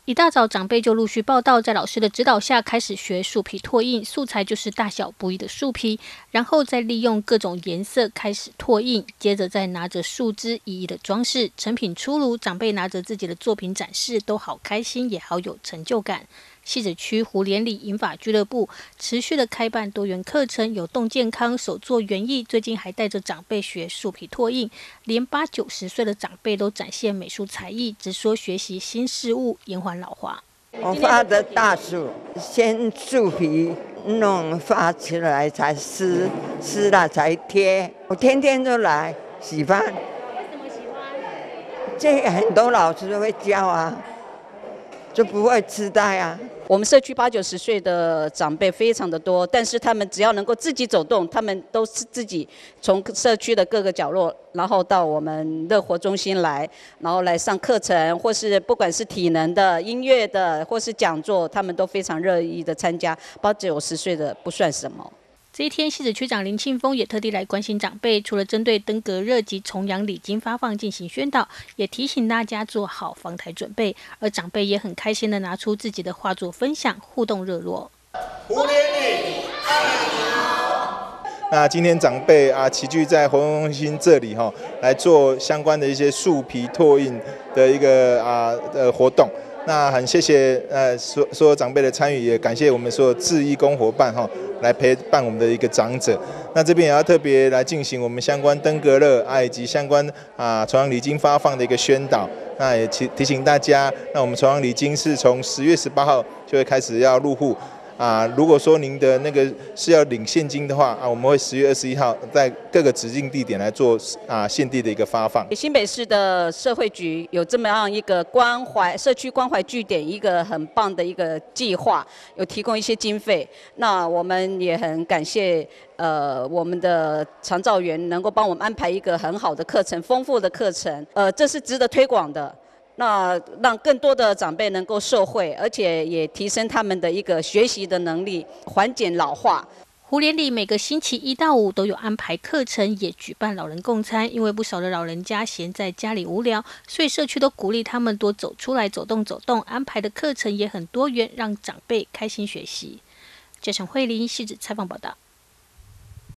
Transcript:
一大早，长辈就陆续报到，在老师的指导下开始学树皮拓印，素材就是大小不一的树皮，然后再利用各种颜色开始拓印，接着再拿着树枝一一的装饰，成品出炉，长辈拿着自己的作品展示，都好开心，也好有成就感。汐止区胡连里银发俱乐部持续的开办多元课程，有动健康、手作园艺，最近还带着长辈学树皮拓印，连80、90岁的长辈都展现美术才艺，直说学习新事物，延缓老化。 我发的大树，先树皮弄发起来才湿，湿了才贴。我天天都来喜欢。为什么喜欢？ 这个很多老师都会教啊，就不会痴呆啊。 我们社区80、90岁的长辈非常的多，但是他们只要能够自己走动，他们都是自己从社区的各个角落，然后到我们乐活中心来，然后来上课程，或是不管是体能的、音乐的，或是讲座，他们都非常乐意的参加。80、90岁的不算什么。 这一天，汐止区长林庆丰也特地来关心长辈，除了针对登革热及重阳礼金发放进行宣导，也提醒大家做好防台准备。而长辈也很开心的拿出自己的画作分享，互动热络。 胡连里爱你好。那今天长辈齐聚在活动中心这里来做相关的一些树皮拓印的一个活动。那很谢谢所有长辈的参与，也感谢我们所有志义工伙伴来陪伴我们的一个长者。那这边也要特别来进行我们相关登革热以及相关重阳礼金发放的一个宣导。那也提醒大家，那我们重阳礼金是从10月18号就会开始要入户。如果说您的那个是要领现金的话我们会10月21号在各个指定地点来做现地的一个发放。 新北市的社会局有这么样一个社区关怀据点，一个很棒的一个计划，有提供一些经费。那我们也很感谢我们的长照员能够帮我们安排一个很好的课程，丰富的课程，这是值得推广的。那让更多的长辈能够受惠，而且也提升他们的一个学习的能力，缓解老化。 胡连里每个星期1到5都有安排课程，也举办老人共餐。因为不少的老人家闲在家里无聊，所以社区都鼓励他们多走出来走动走动，安排的课程也很多元，让长辈开心学习。记者慧玲汐止采访报道。